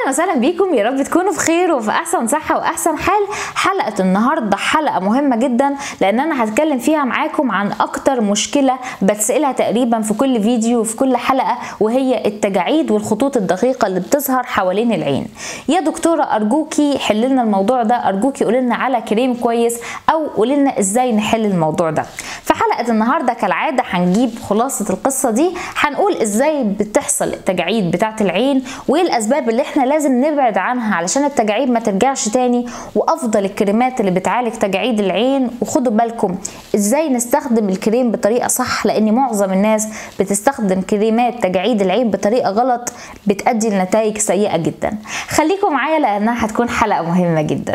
اهلا وسهلا بيكم، يا رب تكونوا بخير وفي احسن صحه واحسن حال. حلقه النهارده حلقه مهمه جدا لان انا هتكلم فيها معاكم عن اكتر مشكله بتسالها تقريبا في كل فيديو وفي كل حلقه، وهي التجاعيد والخطوط الدقيقه اللي بتظهر حوالين العين. يا دكتوره ارجوكي حل لنا الموضوع ده، ارجوكي قولي لنا على كريم كويس او قولي لنا ازاي نحل الموضوع ده. في حلقه النهارده كالعاده هنجيب خلاصه القصه دي، هنقول ازاي بتحصل التجاعيد بتاعه العين وايه الاسباب اللي احنا لازم نبعد عنها علشان التجاعيد ما ترجعش تاني، وافضل الكريمات اللي بتعالج تجاعيد العين. وخدوا بالكم ازاي نستخدم الكريم بطريقه صح، لان معظم الناس بتستخدم كريمات تجاعيد العين بطريقه غلط بتؤدي لنتائج سيئه جدا. خليكم معايا لانها هتكون حلقه مهمه جدا.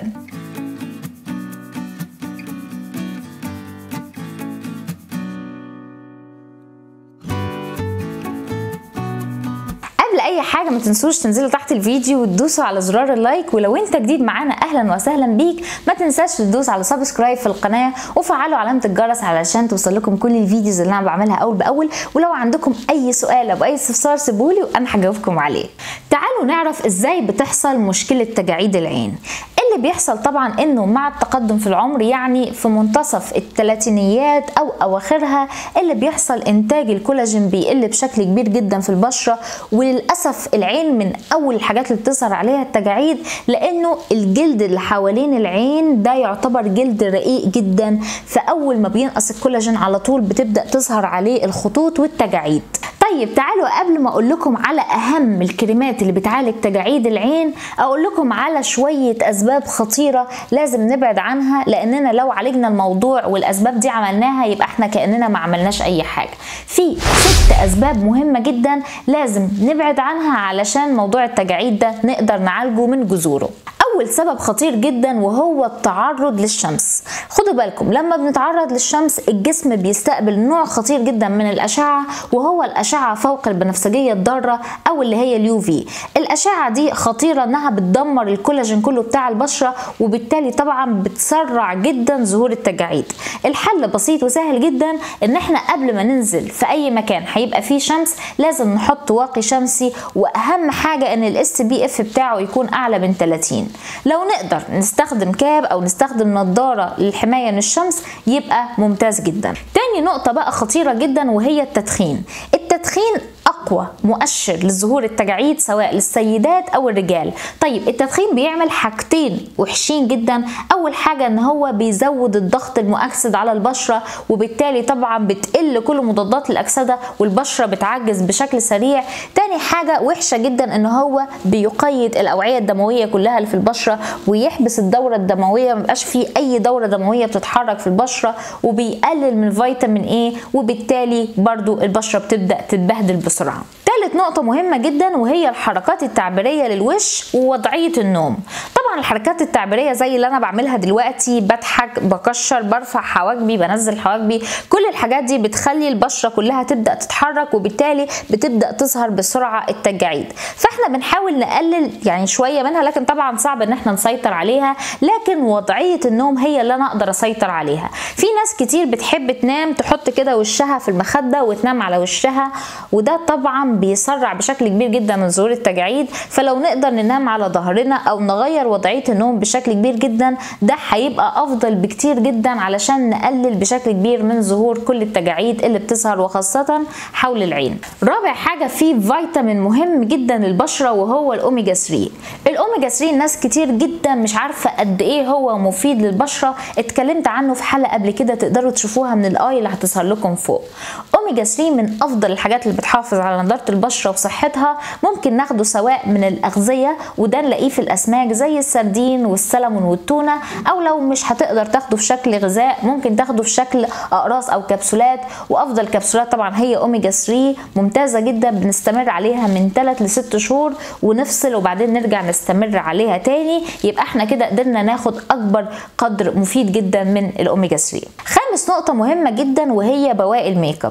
قبل اي حاجه ما تنسوش تنزلوا تحت الفيديو وتدوسوا على زرار اللايك، ولو انت جديد معانا اهلا وسهلا بيك. ما تنساش تدوس على سبسكرايب في القناه وفعلوا علامه الجرس علشان توصل لكم كل الفيديوز اللي انا بعملها اول باول. ولو عندكم اي سؤال او اي استفسار سيبولي وانا هجاوبكم عليه. تعالوا نعرف ازاي بتحصل مشكله تجاعيد العين. اللي بيحصل طبعا انه مع التقدم في العمر، يعني في منتصف الثلاثينيات او اواخرها، اللي بيحصل انتاج الكولاجين بيقل بشكل كبير جدا في البشره. وللاسف العين من اول الحاجات اللي بتظهر عليها التجاعيد، لانه الجلد اللي حوالين العين ده يعتبر جلد رقيق جدا، فاول ما بينقص الكولاجين على طول بتبدا تظهر عليه الخطوط والتجاعيد. طيب تعالوا قبل ما اقول لكم على اهم الكريمات اللي بتعالج تجاعيد العين، اقول لكم على شويه اسباب خطيره لازم نبعد عنها، لاننا لو عالجنا الموضوع والاسباب دي عملناها يبقى احنا كاننا ما عملناش اي حاجه. في 6 اسباب مهمه جدا لازم نبعد عنها علشان موضوع التجاعيد ده نقدر نعالجه من جذوره. اول سبب خطير جدا وهو التعرض للشمس. خدوا بالكم لما بنتعرض للشمس الجسم بيستقبل نوع خطير جدا من الاشعه، وهو الاشعه فوق البنفسجيه الضاره او اللي هي اليو في. الاشعه دي خطيره انها بتدمر الكولاجين كله بتاع البشره، وبالتالي طبعا بتسرع جدا ظهور التجاعيد. الحل بسيط وسهل جدا، ان احنا قبل ما ننزل في اي مكان هيبقى فيه شمس لازم نحط واقي شمسي، واهم حاجه ان الاس بي اف بتاعه يكون اعلى من 30. لو نقدر نستخدم كاب او نستخدم نظاره للحمايه من الشمس يبقى ممتاز جدا. تاني نقطه بقى خطيره جدا وهي التدخين. التدخين اقوى مؤشر لظهور التجاعيد سواء للسيدات او الرجال. طيب التدخين بيعمل حاجتين وحشين جدا. اول حاجه ان هو بيزود الضغط المؤكسد على البشره، وبالتالي طبعا بتقل كل مضادات الاكسده والبشره بتعجز بشكل سريع. تاني حاجه وحشه جدا ان هو بيقيد الاوعيه الدمويه كلها اللي في البشره، ويحبس الدوره الدمويه، مبقاش فيه اي دوره دمويه بتتحرك في البشره، وبيقلل من فيتامين ايه، وبالتالي برضو البشره بتبدا تتبهدل بسرعه. ثالث نقطة مهمة جدا وهي الحركات التعبيرية للوش ووضعية النوم. طبعا الحركات التعبيرية زي اللي انا بعملها دلوقتي، بضحك، بكشر، برفع حواجبي، بنزل حواجبي، كل الحاجات دي بتخلي البشرة كلها تبدأ تتحرك، وبالتالي بتبدأ تظهر بسرعة التجاعيد. فاحنا بنحاول نقلل يعني شوية منها، لكن طبعا صعب ان احنا نسيطر عليها. لكن وضعية النوم هي اللي انا اقدر اسيطر عليها. في ناس كتير بتحب تنام تحط كده وشها في المخدة وتنام على وشها، وده طبعا بيسرع بشكل كبير جدا من ظهور التجاعيد. فلو نقدر ننام على ظهرنا او نغير وضعيه النوم بشكل كبير جدا، ده هيبقى افضل بكتير جدا علشان نقلل بشكل كبير من ظهور كل التجاعيد اللي بتظهر وخاصه حول العين. رابع حاجه في فيتامين مهم جدا للبشره وهو الاوميجا 3. الاوميجا 3 ناس كتير جدا مش عارفه قد ايه هو مفيد للبشره، اتكلمت عنه في حلقه قبل كده تقدروا تشوفوها من الاي اللي هتظهر لكم فوق. اوميجا 3 من افضل الحاجات اللي بتحافظ على نضاره البشره وصحتها. ممكن ناخده سواء من الاغذيه، وده نلاقيه في الاسماك زي السردين والسلمون والتونه، او لو مش هتقدر تاخده في شكل غذاء ممكن تاخده في شكل اقراص او كبسولات. وافضل كبسولات طبعا هي اوميجا 3 ممتازه جدا، بنستمر عليها من 3 ل 6 شهور ونفصل وبعدين نرجع نستمر عليها تاني، يبقى احنا كده قدرنا ناخد اكبر قدر مفيد جدا من الاوميجا 3. خامس نقطه مهمه جدا وهي بواقي الميك اب.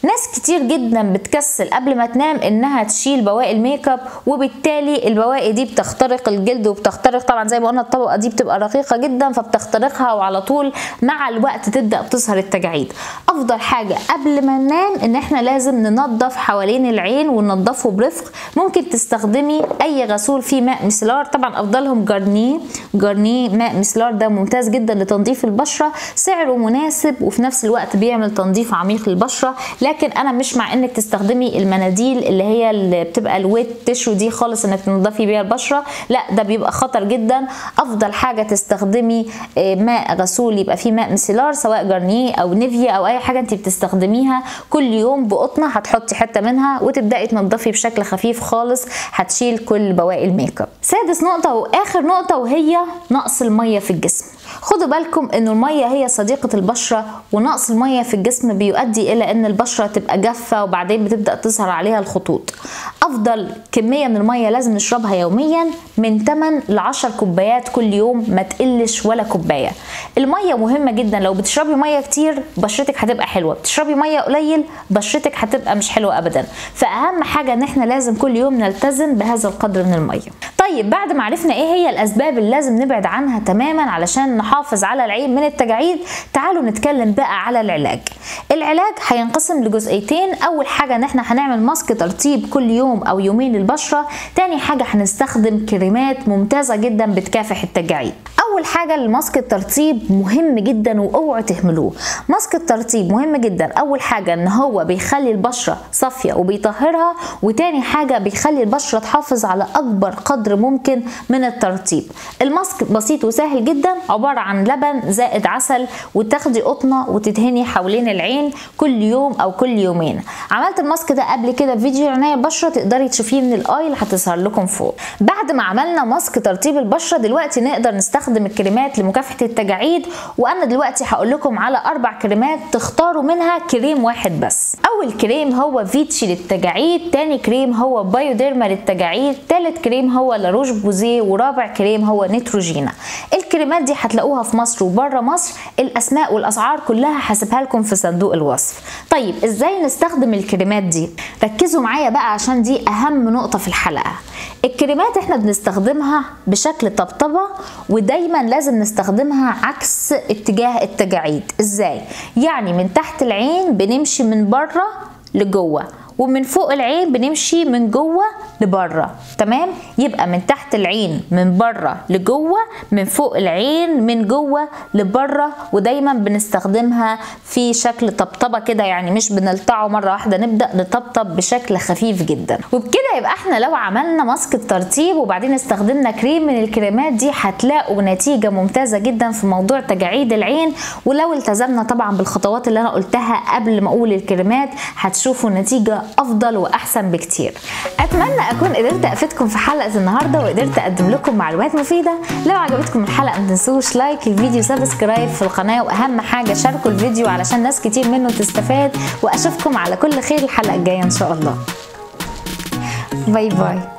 ناس كتير جدا بتكسل قبل ما تنام انها تشيل بواقي الميك اب، وبالتالي البواقي دي بتخترق الجلد وبتخترق طبعا زي ما قلنا الطبقه دي بتبقى رقيقه جدا فبتخترقها، وعلى طول مع الوقت تبدا بتظهر التجاعيد. افضل حاجه قبل ما ننام ان احنا لازم ننظف حوالين العين وننظفه برفق. ممكن تستخدمي اي غسول فيه ماء مسلار، طبعا افضلهم جارنيه ماء مسلار، ده ممتاز جدا لتنظيف البشره، سعره مناسب وفي نفس الوقت بيعمل تنظيف عميق للبشره. لكن انا مش مع انك تستخدمي المناديل اللي بتبقى الويت تيشو دي خالص انك تنظفي بيها البشره، لا ده بيبقى خطر جدا. افضل حاجه تستخدمي ماء غسول يبقى فيه ماء مسلار، سواء جارنيه او نيفيا او اي حاجه انت بتستخدميها، كل يوم بقطنه هتحطي حته منها وتبداي تنظفي بشكل خفيف خالص، هتشيل كل بواقي الميك اب. سادس نقطه واخر نقطه وهي نقص الميه في الجسم. خدوا بالكم ان الميه هي صديقه البشره، ونقص الميه في الجسم بيؤدي الى ان البشره تبقى جافه وبعدين بتبدا تظهر عليها الخطوط. افضل كميه من الميه لازم نشربها يوميا من 8 ل 10 كوبايات كل يوم، ما تقلش ولا كوبايه. الميه مهمه جدا، لو بتشربي ميه كتير بشرتك هتبقى حلوه، بتشربي ميه قليل بشرتك هتبقى مش حلوه ابدا. فاهم حاجه ان احنا لازم كل يوم نلتزم بهذا القدر من الميه. طيب بعد ما عرفنا ايه هي الاسباب اللي لازم نبعد عنها تماما علشان نحافظ على العين من التجاعيد، تعالوا نتكلم بقى على العلاج. العلاج هينقسم لجزئيتين. اول حاجه ان احنا هنعمل ماسك ترطيب كل يوم او يومين للبشره، تاني حاجه هنستخدم كريمات ممتازه جدا بتكافح التجاعيد. اول حاجه الماسك الترطيب مهم جدا واوعوا تهملوه. ماسك الترطيب مهم جدا، اول حاجه ان هو بيخلي البشره صافيه وبيطهرها، وتاني حاجه بيخلي البشره تحافظ على اكبر قدر ممكن من الترطيب. الماسك بسيط وسهل جدا، عباره عن لبن زائد عسل، وتاخدي قطنه وتدهني حوالين العين كل يوم او كل يومين. عملت الماسك ده قبل كده فيديو عنايه البشره، تقدري تشوفيه من الاي اللي هتظهر لكم فوق. بعد ما عملنا ماسك ترطيب البشره، دلوقتي نقدر نستخدم الكريمات لمكافحه التجاعيد، وانا دلوقتي هقول لكم على 4 كريمات تختاروا منها كريم واحد بس. اول كريم هو فيتشي للتجاعيد، تاني كريم هو بايوديرما للتجاعيد، تالت كريم هو لاروش بوزيه، ورابع كريم هو نيتروجينا. الكريمات دي هتلاقوها في مصر وبره مصر، الاسماء والاسعار كلها هسيبها لكم في صندوق الوصف. طيب ازاي نستخدم الكريمات دي؟ ركزوا معايا بقى عشان دي اهم نقطه في الحلقه. الكريمات احنا بنستخدمها بشكل طبطبه، ودايما لازم نستخدمها عكس اتجاه التجاعيد. ازاي؟ يعني من تحت العين بنمشي من بره لجوه، ومن فوق العين بنمشي من جوه لبره. تمام؟ يبقى من تحت العين من بره لجوه، من فوق العين من جوه لبره، ودايما بنستخدمها في شكل طبطبه كده، يعني مش بنلطعه مره واحده، نبدا نطبطب بشكل خفيف جدا. وبكده يبقى احنا لو عملنا ماسك الترطيب وبعدين استخدمنا كريم من الكريمات دي هتلاقوا نتيجه ممتازه جدا في موضوع تجاعيد العين. ولو التزمنا طبعا بالخطوات اللي انا قلتها قبل ما اقول الكريمات هتشوفوا نتيجه افضل واحسن بكتير. اتمنى اكون قدرت افيدكم في حلقه النهارده وقدرت اقدم لكم معلومات مفيده. لو عجبتكم الحلقه ما تنسوش لايك الفيديو، سبسكرايب في القناه، واهم حاجه شاركوا الفيديو علشان ناس كتير منه تستفاد. واشوفكم على كل خير الحلقه الجايه ان شاء الله. باي باي.